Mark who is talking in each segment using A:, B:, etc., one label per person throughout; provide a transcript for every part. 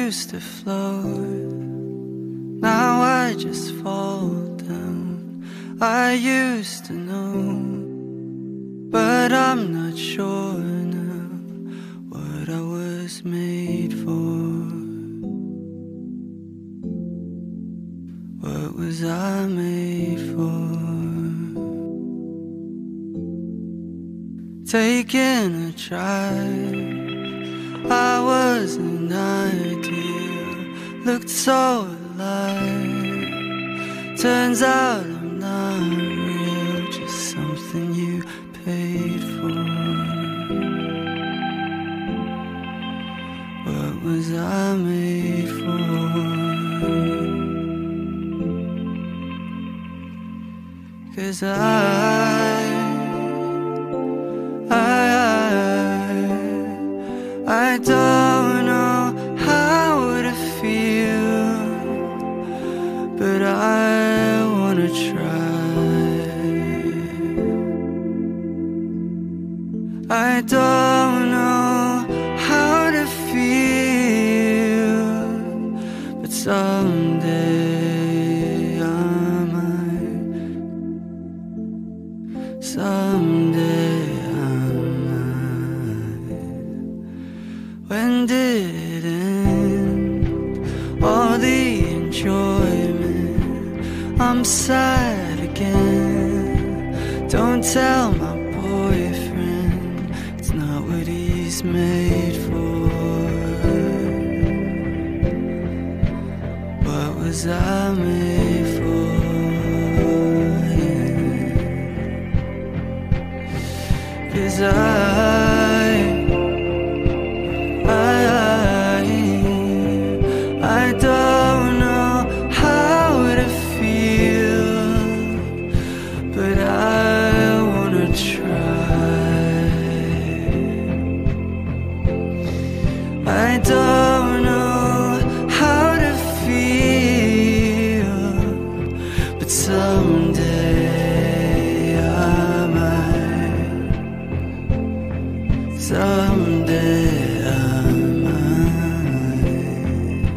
A: used to float, now I just fall down. I used to know, but I'm not sure now what I was made for. What was I made for? Taking a drive, I was an ideal, looked so alive. Turns out I'm not real, just something you paid for. What was I made for? Cause I don't know how to feel, but I wanna try. I don't know how to feel, but someday I might. Someday I might. When did it end? All the enjoyment, I'm sad again. Don't tell my boyfriend, it's not what he's made for. What was I made for? Cause I don't know how to feel, but I wanna try. I don't know how to feel, but someday I might. Someday I might.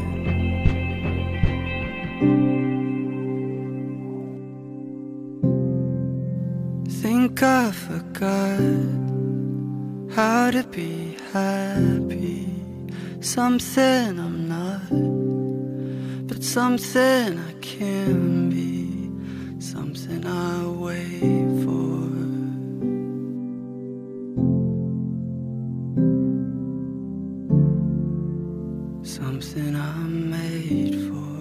A: Think I forgot how to be happy. Something I'm not, but something I can be. Something I wait for. Something I'm made for.